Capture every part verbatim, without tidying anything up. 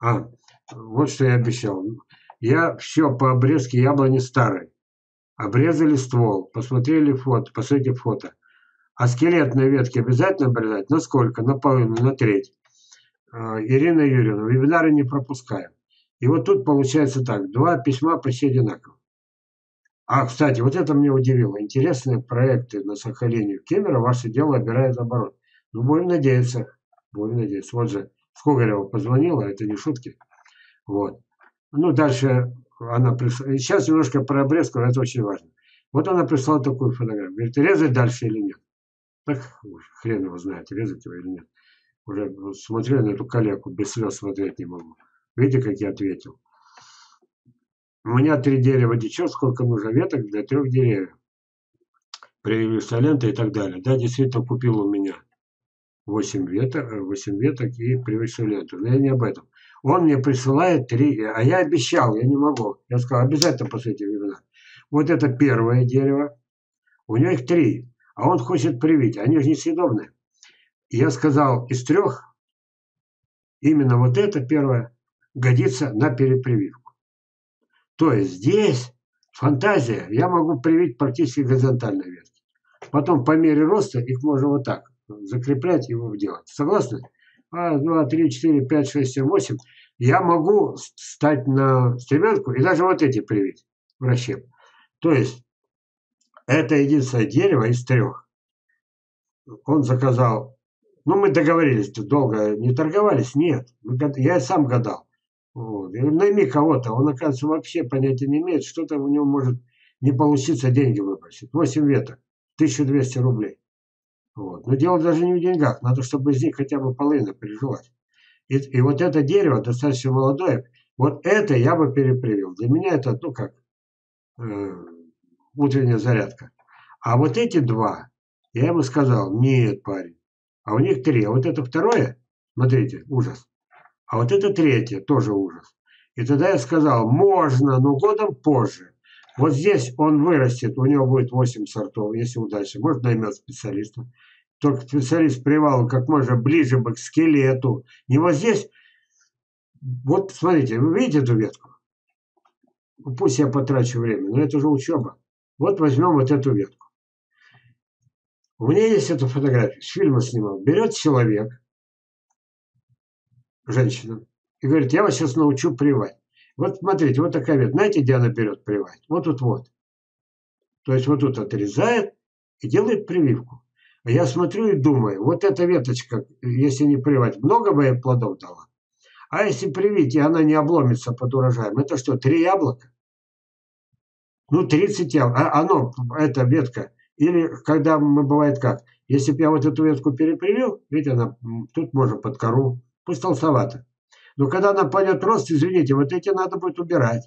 А, вот что я обещал. Я все по обрезке яблони старой. Обрезали ствол, посмотрели фото, посмотрите фото. А скелетные ветки обязательно обрезать? На сколько? На половину, на треть. А, Ирина Юрьевна, вебинары не пропускаем. И вот тут получается так, два письма почти одинаковые. А, кстати, вот это меня удивило. Интересные проекты на Сахалине. В Кемерово ваше дело обирает оборот. Ну, будем надеяться. Будем надеяться. Вот же Скугарева позвонила, это не шутки. Вот. Ну, дальше она пришла. Сейчас немножко про обрезку, это очень важно. Вот она прислала такую фотографию. Говорит, резать дальше или нет? Так хрен его знает, резать его или нет. Уже смотрю на эту калеку, без слез смотреть не могу. Видите, как я ответил? У меня три дерева течет, сколько нужно веток для трех деревьев. При изоленте и так далее. Да, действительно купил у меня восемь веток, восемь веток и привычную ленту. Но я не об этом. Он мне присылает три, а я обещал, я не могу. Я сказал, обязательно посмотрите вебинар. Вот это первое дерево. У него их три. А он хочет привить. Они же несъедобные. И я сказал, из трех именно вот это первое годится на перепрививку. То есть здесь фантазия. Я могу привить практически горизонтальные ветки. Потом по мере роста их можно вот так закреплять и делать. Согласны? Раз, два, три, четыре, пять, шесть, семь, восемь. Я могу стать на стремянку и даже вот эти привить в расщеп. То есть это единственное дерево из трех. Он заказал. Ну, мы договорились, долго не торговались. Нет. Я сам гадал. Вот. Я говорю, найми кого-то. Он, оказывается, вообще понятия не имеет. Что-то у него может не получиться деньги выбросить. восемь веток. тысяча двести рублей. Вот. Но дело даже не в деньгах. Надо, чтобы из них хотя бы половина прижилась. И, и вот это дерево достаточно молодое. Вот это я бы перепривил. Для меня это, ну как, э, утренняя зарядка. А вот эти два, я ему сказал, нет, парень. А у них три. А вот это второе, смотрите, ужас. А вот это третье, тоже ужас. И тогда я сказал, можно, но годом позже. Вот здесь он вырастет, у него будет восемь сортов, если удачно. Может, наймет специалиста. Только специалист привал как можно ближе бы к скелету. Не вот здесь. Вот смотрите, вы видите эту ветку? Ну, пусть я потрачу время, но это же учеба. Вот возьмем вот эту ветку. У меня есть эта фотография, с фильма снимал. Берет человек, женщина, и говорит, я вас сейчас научу привать. Вот смотрите, вот такая ветка. Знаете, где она берет привать? Вот тут вот. То есть вот тут отрезает и делает прививку. А я смотрю и думаю, вот эта веточка, если не привать, много бы ей плодов дала. А если привить, и она не обломится под урожаем, это что, три яблока? Ну, тридцать яблок. А оно, эта ветка, или когда мы, бывает как, если бы я вот эту ветку перепривил, видите, она тут можно под кору, пусть толстовато. Но когда она пойдет рост, извините, вот эти надо будет убирать.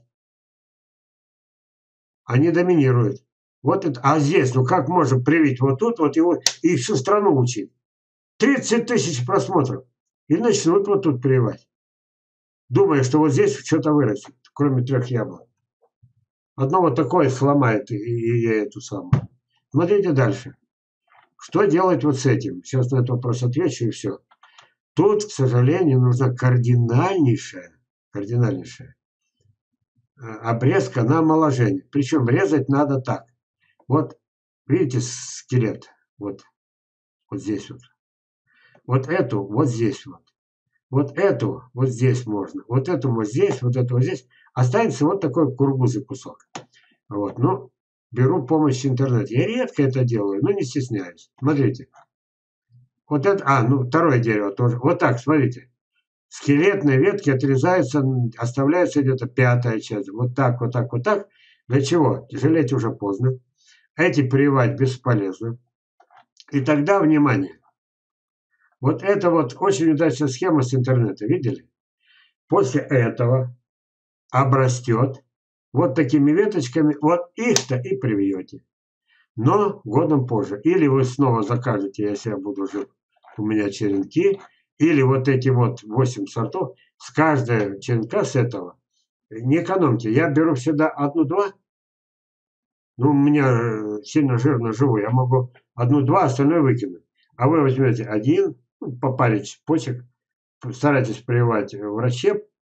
Они доминируют. Вот это, а здесь, ну как можно привить вот тут, вот его, и всю страну учить? тридцать тысяч просмотров. И начнут вот тут прививать. Думая, что вот здесь что-то вырастет, кроме трех яблок. Одно вот такое сломает и, и, и эту самую. Смотрите дальше. Что делать вот с этим? Сейчас на этот вопрос отвечу и все. Тут, к сожалению, нужна кардинальнейшая, кардинальнейшая обрезка на омоложение. Причем резать надо так. Вот, видите, скелет? Вот, вот здесь вот. Вот эту вот здесь вот. Вот эту вот здесь можно. Вот эту вот здесь, вот эту вот здесь. Останется вот такой кургузый кусок. Вот, ну, беру помощь интернета. Я редко это делаю, но не стесняюсь. Смотрите. Вот это, а, ну, второе дерево тоже. Вот так, смотрите. Скелетные ветки отрезаются, оставляется где-то пятая часть. Вот так, вот так, вот так. Для чего? Жалеть уже поздно. Эти прививать бесполезно. И тогда, внимание, вот это вот очень удачная схема с интернета, видели? После этого обрастет вот такими веточками, вот их-то и привьете. Но годом позже. Или вы снова закажете, если я буду жив, у меня черенки, или вот эти вот восемь сортов, с каждого черенка с этого, не экономьте, я беру всегда одну-два, ну, у меня сильно жирно живу, я могу одну-два, остальное выкинуть. А вы возьмете один, ну, по паре почек, старайтесь прививать в расщеп,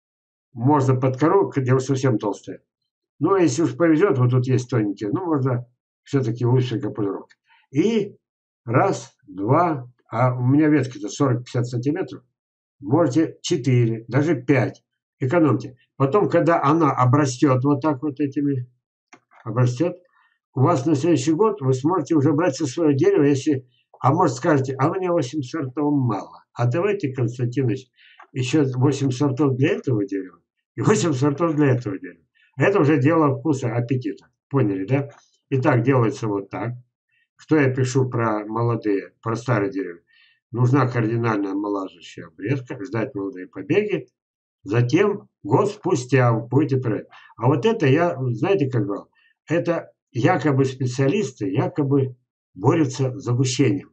можно под кору, где уж совсем толстая. Ну, а если уж повезет, вот тут есть тоненькие, ну, можно все-таки лучше капулировка. И раз, два, а у меня ветки-то сорок-пятьдесят сантиметров, можете четыре, даже пять. Экономьте. Потом, когда она обрастет вот так вот этими, обрастет, у вас на следующий год вы сможете уже брать со своего дерева, если, а может скажете, а мне восемь сортов мало. А давайте, Константинович, еще восемь сортов для этого дерева и восемь сортов для этого дерева. Это уже дело вкуса, аппетита. Поняли, да? Итак, делается вот так. Что я пишу про молодые, про старые деревья? Нужна кардинальная омолаживающая обрезка, ждать молодые побеги. Затем год спустя вы будете проверять. А вот это я, знаете, как говорил, это якобы специалисты, якобы борются с загущением.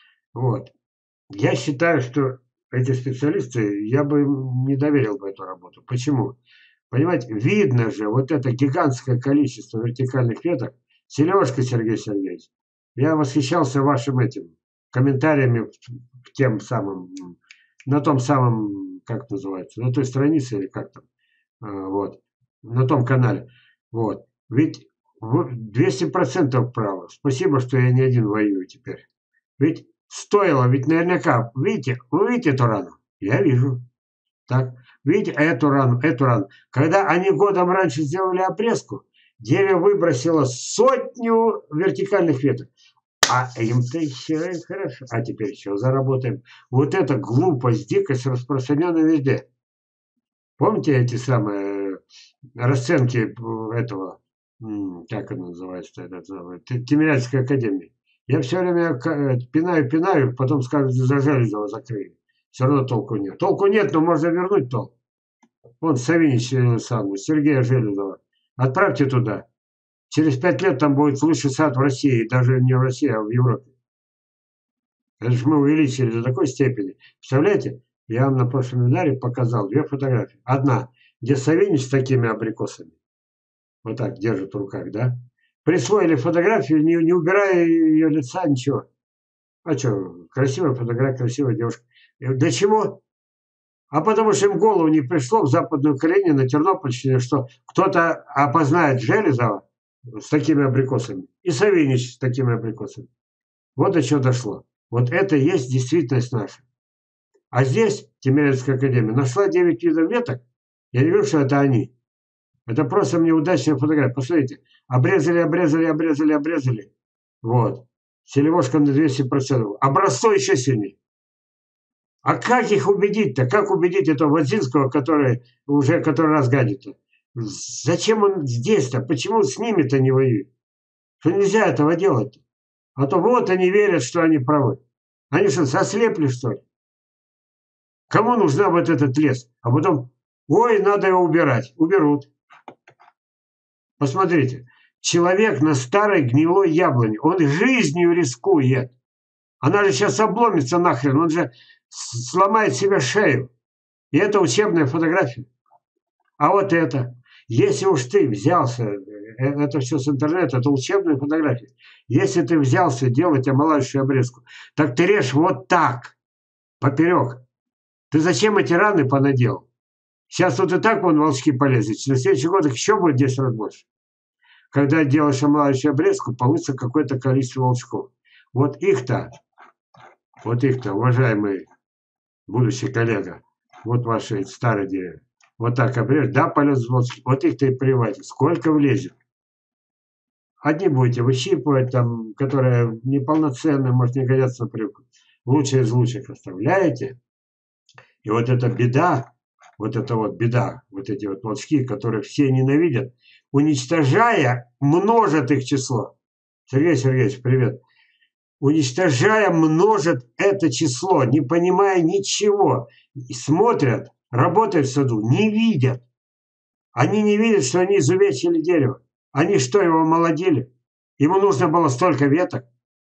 Вот. Я считаю, что эти специалисты, я бы не доверил бы эту работу. Почему? Понимаете, видно же вот это гигантское количество вертикальных веток. Сережка, Сергей Сергеевич, я восхищался вашим этим комментариями в тем самым, на том самом, как называется, на той странице или как там, вот, на том канале. Вот. Ведь двести процентов правы. Спасибо, что я не один воюю теперь. Ведь стоило, ведь наверняка, видите, вы видите эту рану? Я вижу. Так, видите, эту рану, эту рану. Когда они годом раньше сделали обрезку, дерево выбросило сотню вертикальных веток. А им-то еще и хорошо. А теперь еще заработаем. Вот эта глупость, дикость распространена везде. Помните эти самые расценки этого, как это называется, Тимирязевской академии? Я все время пинаю, пинаю, потом скажут, за Железова закрыли. Все равно толку нет. Толку нет, но можно вернуть толк. Вон Савинич Александрович, Сергея Железова. Отправьте туда. Через пять лет там будет лучший сад в России. Даже не в России, а в Европе. Это же мы увеличили до такой степени. Представляете? Я вам на прошлом вебинаре показал две фотографии. Одна, где Савинич с такими абрикосами. Вот так держит в руках, да? Присвоили фотографию, не, не убирая ее лица, ничего. А что, красивая фотография, красивая девушка. Для чего? А потому что им в голову не пришло в Западной Украине, на Тернопольщине, что кто-то опознает Железова с такими абрикосами и Савинич с такими абрикосами. Вот до чего дошло. Вот это и есть действительность наша. А здесь Тимирязевская академия нашла девять видов веток. Я не говорю, что это они. Это просто мне удачная фотография. Посмотрите. Обрезали, обрезали, обрезали, обрезали. Вот. Селевошка на двести процентов. Образцой еще сильнее. А как их убедить-то? Как убедить этого Водзинского, который уже который раз гадит-то? Зачем он здесь-то? Почему с ними-то не воюет? Что нельзя этого делать-то? А то вот они верят, что они правы. Они что, сослепли, что ли? Кому нужна вот этот лес? А потом, ой, надо его убирать. Уберут. Посмотрите. Человек на старой гнилой яблоне. Он жизнью рискует. Она же сейчас обломится нахрен. Он же сломает себе шею. И это учебная фотография. А вот это. Если уж ты взялся, это все с интернета, это учебная фотография. Если ты взялся делать омолаживающую обрезку, так ты режь вот так, поперек. Ты зачем эти раны понаделал? Сейчас вот и так вон волчки полезли. На следующий год их еще будет десять раз больше. Когда делаешь омолаживающую обрезку, получится какое-то количество волчков. Вот их-то, вот их-то, уважаемый будущий коллега, вот ваши старые деревья, вот так обрежь, да, полез волчки, вот их-то и приводите. Сколько влезет? Одни будете выщипывать, там, которые неполноценные, может, не годятся на прививку. Лучшие из лучших оставляете. И вот эта беда, вот эта вот беда, вот эти вот волчки, которые все ненавидят, уничтожая, множит их число. Сергей Сергеевич, привет. Уничтожая, множит это число, не понимая ничего. И смотрят, работают в саду, не видят. Они не видят, что они изувечили дерево. Они что, его молодили? Ему нужно было столько веток.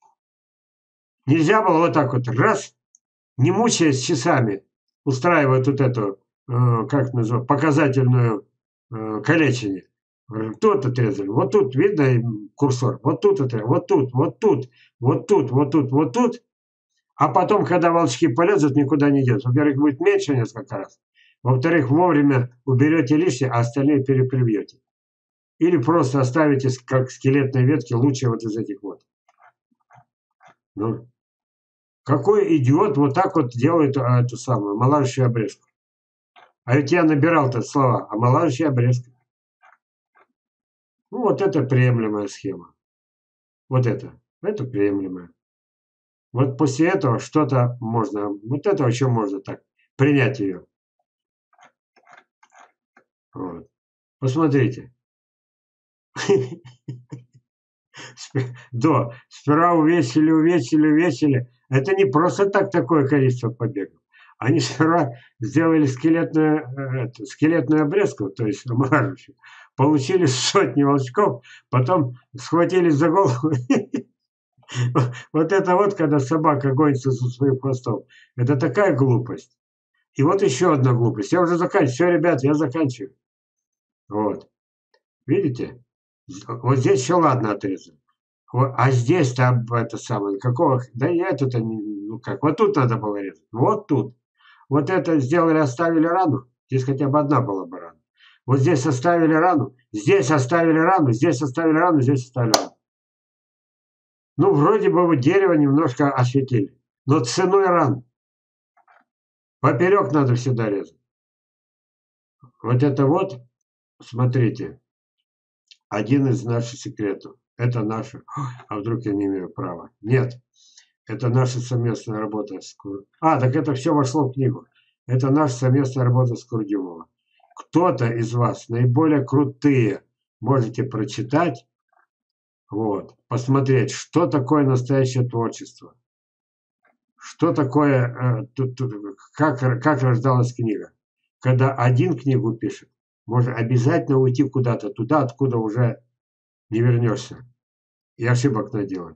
Нельзя было вот так вот раз, не мучаясь часами, устраивать вот эту, э, как это называется, показательную э, калечение. Тут отрезали, вот тут, видно курсор, вот тут отрезали, вот тут, вот тут, вот тут, вот тут, вот тут. А потом, когда волчки полезут, никуда не денутся. Во-первых, будет меньше несколько раз. Во-вторых, вовремя уберете лишнее, а остальные перепривьете. Или просто оставите как скелетные ветки лучше вот из этих вот. Ну, какой идиот вот так вот делает а, эту самую омолаживающую обрезку? А ведь я набирал-то слова омолаживающая обрезка. Ну, вот это приемлемая схема. Вот это. Это приемлемая. Вот после этого что-то можно, вот это еще можно так, принять ее. Вот. Посмотрите. Да, сперва увесили, увесили, увесили. Это не просто так такое количество побегов. Они сперва сделали скелетную, эту, скелетную обрезку, то есть омолаживающую, получили сотни волчков, потом схватились за голову. Вот это вот, когда собака гонится за своим хвостом. Это такая глупость. И вот еще одна глупость. Я уже заканчиваю. Все, ребят, я заканчиваю. Вот. Видите? Вот здесь еще ладно отрезано. Вот, а здесь-то это самое, какого, да я это-то, ну как, вот тут надо было резать, вот тут. Вот это сделали, оставили рану, здесь хотя бы одна была бы рана. Вот здесь оставили рану, здесь оставили рану, здесь оставили рану, здесь оставили рану. Ну, вроде бы вы дерево немножко осветили, но ценой ран. Поперек надо всегда резать. Вот это вот, смотрите, один из наших секретов. Это наше. А вдруг я не имею права? Нет. Это наша совместная работа с Кур... А, так это все вошло в книгу. Это наша совместная работа с Курдюмовым. Кто-то из вас, наиболее крутые, можете прочитать, вот, посмотреть, что такое настоящее творчество. Что такое, э, тут, тут, как, как рождалась книга. Когда один книгу пишет, можно обязательно уйти куда-то, туда, откуда уже не вернешься. И ошибок наделать.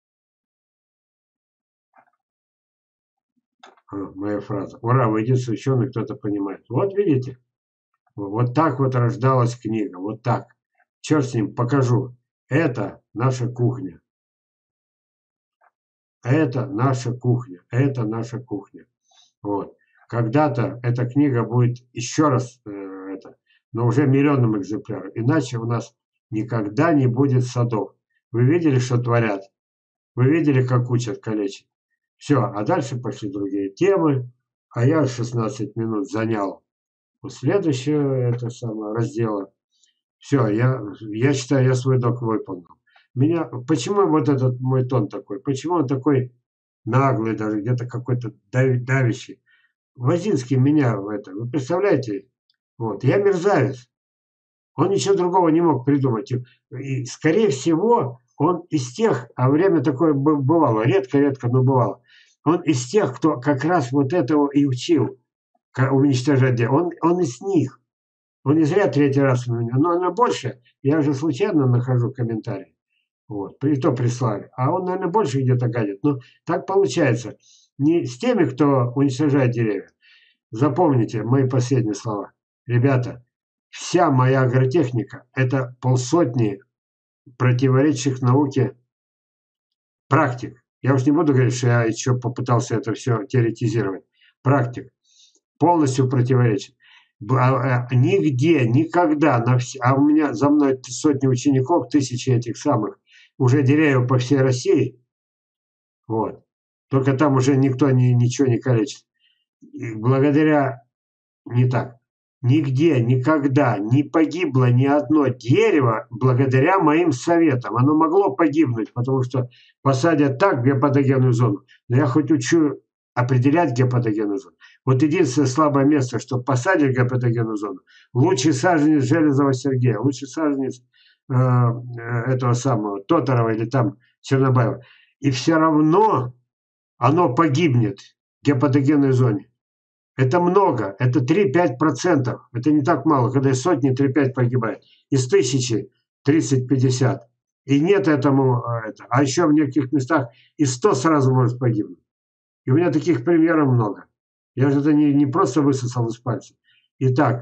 А, моя фраза. Ура, вы единственный ученый, кто-то понимает. Вот видите? Вот так вот рождалась книга. Вот так. Черт с ним, покажу. Это наша кухня. Это наша кухня. Это наша кухня. Вот. Когда-то эта книга будет еще раз, э, это, но уже миллионным экземпляром. Иначе у нас никогда не будет садов. Вы видели, что творят? Вы видели, как учат калечить? Все, а дальше пошли другие темы. А я шестнадцать минут занял у следующего это самое, раздела. Все, я, я считаю, я свой долг выполнил. Меня, почему вот этот мой тон такой? Почему он такой наглый даже, где-то какой-то давящий? Вазинский меня в это, вы представляете? Вот, я мерзавец. Он ничего другого не мог придумать. И, скорее всего, он из тех, а время такое бывало, редко-редко, но бывало, он из тех, кто как раз вот этого и учил, уничтожать. Он, он из них. Он не зря третий раз у меня, но она больше. Я же случайно нахожу комментарий. Вот, и то прислали. А он, наверное, больше где-то гадит. Но так получается. Не с теми, кто уничтожает деревья. Запомните мои последние слова. Ребята, вся моя агротехника – это полсотни противоречащих науке практик. Я уж не буду говорить, что я еще попытался это все теоретизировать. Практик. Полностью противоречит. Нигде, никогда, на вс... а у меня за мной сотни учеников, тысячи этих самых, уже деревьев по всей России. Вот. Только там уже никто ни, ничего не калечит. И благодаря, не так, нигде, никогда не погибло ни одно дерево благодаря моим советам. Оно могло погибнуть, потому что посадят так геопатогенную зону. Но я хоть учу определять геопатогенную зону. Вот единственное слабое место, что посадят геопатогенную зону, лучший саженец Железова Сергея, лучший саженец э, этого самого Тоторова или там Чернобаева. И все равно оно погибнет в геопатогенной зоне. Это много, это три-пять процентов. Это не так мало, когда из сотни три-пять погибает. Из тысячи тридцать-пятьдесят. И нет этому, это. А еще в неких местах и сто сразу может погибнуть. И у меня таких примеров много. Я же это не, не просто высосал из пальца. Итак,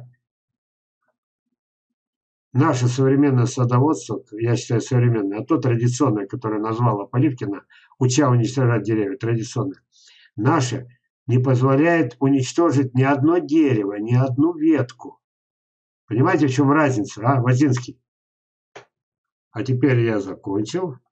наше современное садоводство, я считаю современное, а то традиционное, которое назвала Поливкина, уча уничтожать деревья, традиционное. Наше не позволяет уничтожить ни одно дерево, ни одну ветку. Понимаете, в чем разница, а, Вазинский? А теперь я закончил.